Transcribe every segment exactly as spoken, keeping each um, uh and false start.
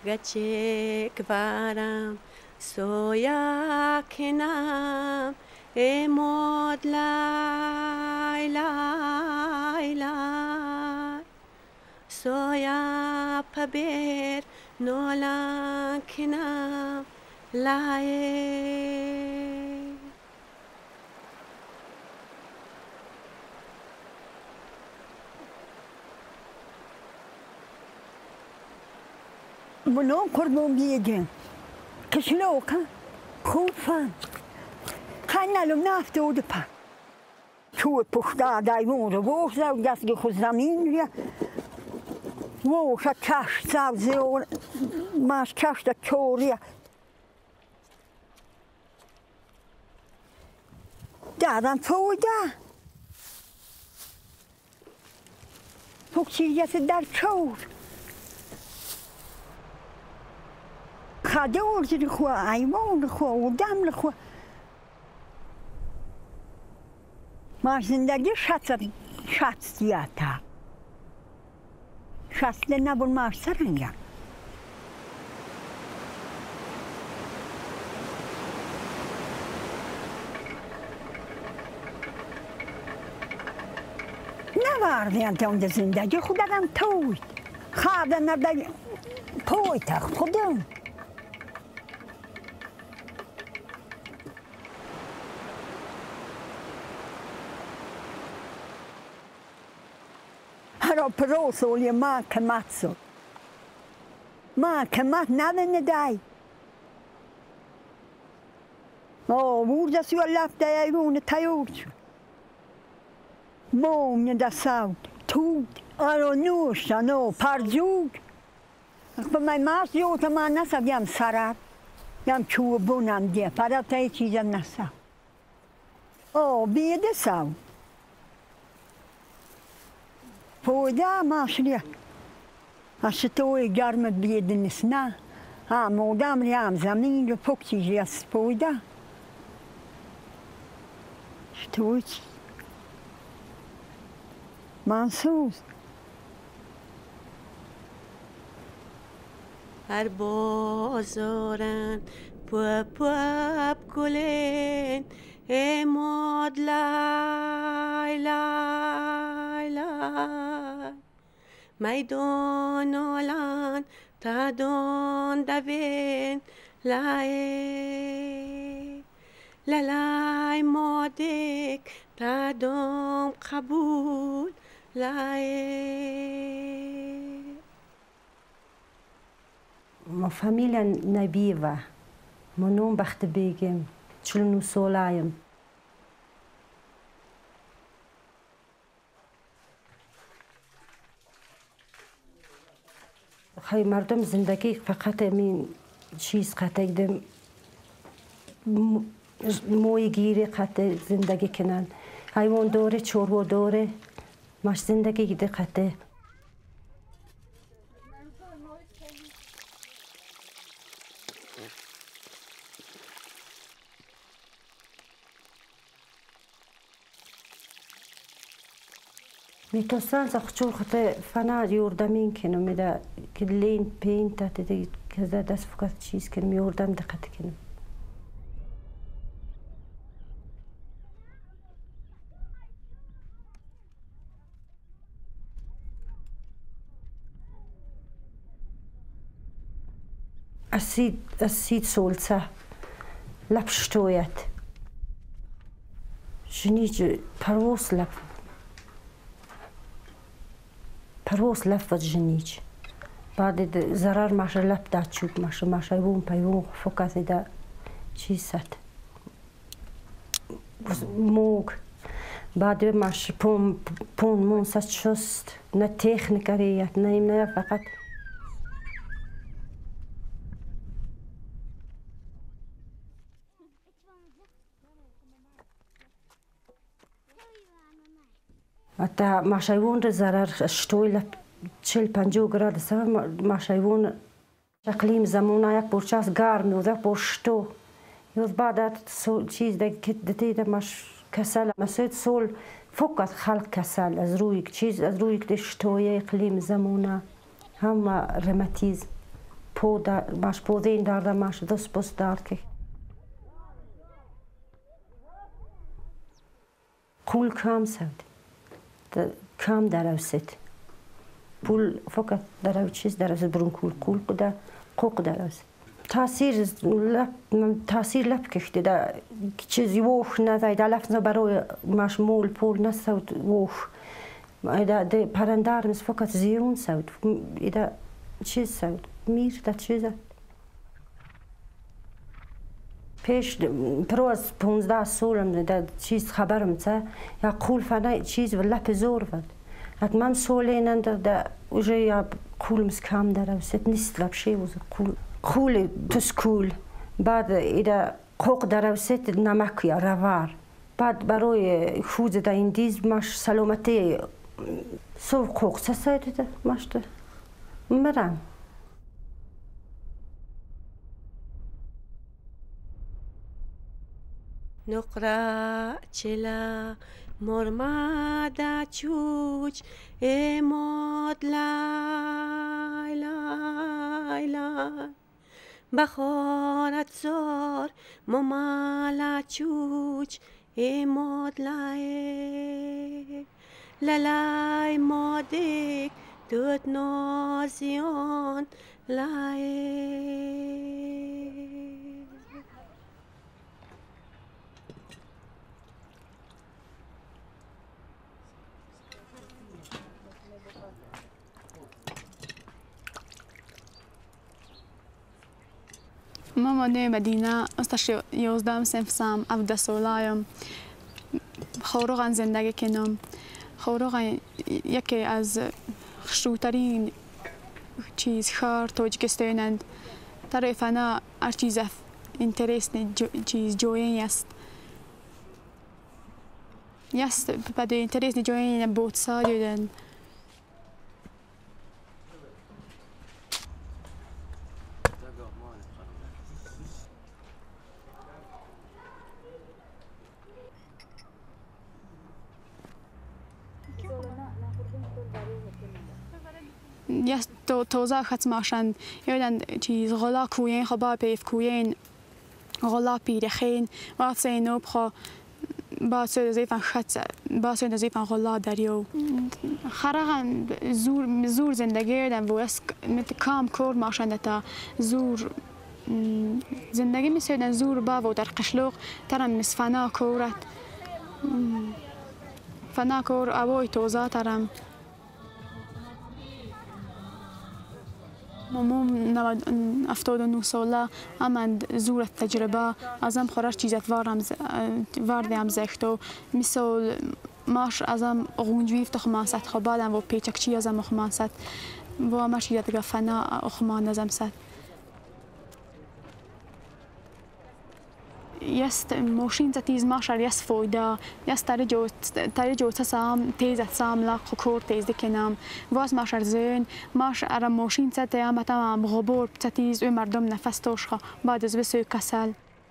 گچه کبارم سویا کنم امود لای لای لای سویا پبیر نولان کنم لای منو قربون بیگم کشلوکا خوب فهم خنالو نفته و دپا تو پختا دایمون رو بوش زاو دستگی خود زمین بیا ووشا کش سبزی و ماش کش دا چوریا دادم فویده فکسیریت در چور خاده ورزی لخوا ایوان لخوا و دم لخوا ما زندگی شطر شطر دیاتا شطر نبون ما سرنگم نواردی انت اون زندگی خودم توید خاده نبی تویت خودم هر پروسولی ما کمات سو ما کمات ندن دای او ورده سو لفته ایرون تیور شد موم ندساود تود آرو نوشتنو پرجوگ به من ماست یو تا من نساب یم سراب یم چوبونم دیه پرد تا یه چیزم نساب او بیده ساود پویده ماشلیه اشتوی گرمت بیده نسنه هم مودم ریم زمین رو پکتیجی از پویده اشتوی چی منسوز هر بازارن پوپ پوپ گلین امود لای لای لای میدان آلان تا دون دوین لای لای مادک تا دوم قبول لای ما فامیلیا نبیوه منون بخت بیگم چلونو سولایم خیلی مردم زندگی فقط این چیز قطع دم موی گیری قطع زندگی کنن حیوان دوره چورو دوره ماش زندگی گیده قطع میتوسان زخچور خطه فنا یوردمین کنم میده که لین پین تا تدی که دست فقط چیز کنم یوردم دقت کنم اسید اسید سولسه لبشتویت جنیج پروس لب پروس لفت جنیج بعد زرار ماشه لب داد چوب ماشه ماشه بوم پیوم فکاتی دا چیز ست موگ بعد ماشه پون پون مون ست شست نه تکنیکریت نه نه فقط حتی ماشایون را ضرر شتوی چل پنجاه گراد سر ماشایون اقلیم زمونه یک برچاس گرم و یک برشتو یوز بعد سول چیز دیگه کت دتی ماش کسل مسید سول فقط خلق کسل از روی چیز از روی شتوی اقلیم زمونه هم رماتیزم på där mars på den där där mars dos på starke kul kam سود کام در اوست پول فقط در او چیز در اوست برون کول کول قدا قوق در اوست تاثیر لب تاثیر لب کشته در چیزی ووخ نزاید لفظ برای ماش مول پول نسود ووخ ایدا ده پرندار مس فقط زیون سود ایدا چیز سود میر در چیزه پیش پروز پونزده سالم در چیز خبرم تا یا قول فنا چیز و لپ زور ود ات من سولینن در در اوجه یا قول مس کام در وسط نیست لب شی وز قول قول تسکول بعد ایدا قوق در وسط نمک یا روار بعد برای خود در این دیز ماش سلامتی سو قوق سساید ده ماش ده مرم نقرا چلا مرمادا چوچ اماد لای لای لای بخارت زار ممالا چوچ اماد لای لالای مادک دوت نازیان لای ماما نه مدینه استش یازدهم صنف سام افده سالایم خورغان زندگی کنم خورغان یکی از خشوترین چیز خار توجکستانند طرف انا هر چیز اینترس چیز جوین است یست بعد اینترس جوین بود سالیدن یست تو توزا خط ماشند یادن چیز غلا کوین خبا پیف کوین غلا پیرخین وقت سینوب خو با سود زیفن خط با سود زیفن غلا دریو خرقن زور زور زندگی دن و اس مت کام کور ماشند تا زور زندگی میسودن زور با و در قشلوق ترم مس فنا کورت فنا کور اوای توزا ترم ممم افتاد و نه ساله امند زور تجربه ازم خورش چیزت وارم واردم زختو مثل ماش ازم غونجویف تخماست خبادم و پیچکچی ازم خماست و ماش یاد فنا خمان ازم ست یست ماشین تیز ماشر یست فایده یست تری جو تری جو تسام تیز تسام لا خکور تیز دکنم واس ماشر زین ماش ارم ماشین ست یا متام غبار تیز و مردم نفس توش خا بعد از بسوی کسل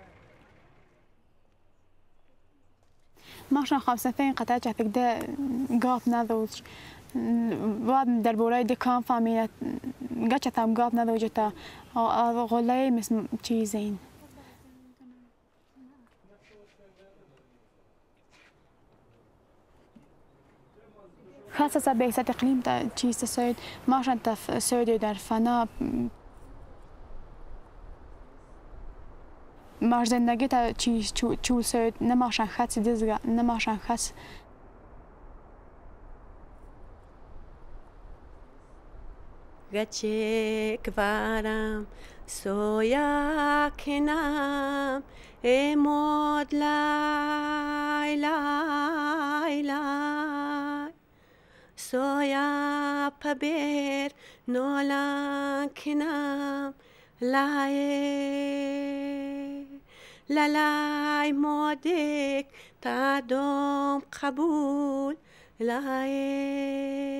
ماشن خمسة فين قطعة جاتك ده قاب نذوج واد در بورای دکان فامیلت گچتم قاب نذوجتا غلای مثل چیزین خاصة بيسات إقليم تا چیز سوید ماشان تا سوید در فنا ماش زندگی تا چیز چول سوید نماشان خاص دزگا نماشان خاص گچک وارم سویا کنم امود لای لای لای سویا پبر نولان کنم لای لالای مودک تا دوم قبول لای